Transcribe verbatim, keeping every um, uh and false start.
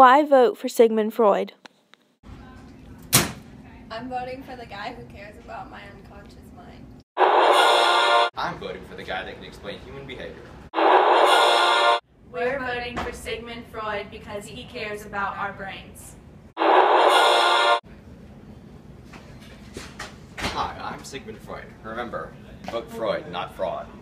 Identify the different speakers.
Speaker 1: Why vote for Sigmund Freud?
Speaker 2: I'm voting for the guy who cares about my unconscious mind.
Speaker 3: I'm voting for the guy that can explain human behavior.
Speaker 4: We're voting for Sigmund Freud because he cares about our brains.
Speaker 3: Hi, I'm Sigmund Freud. Remember, vote Freud, not fraud.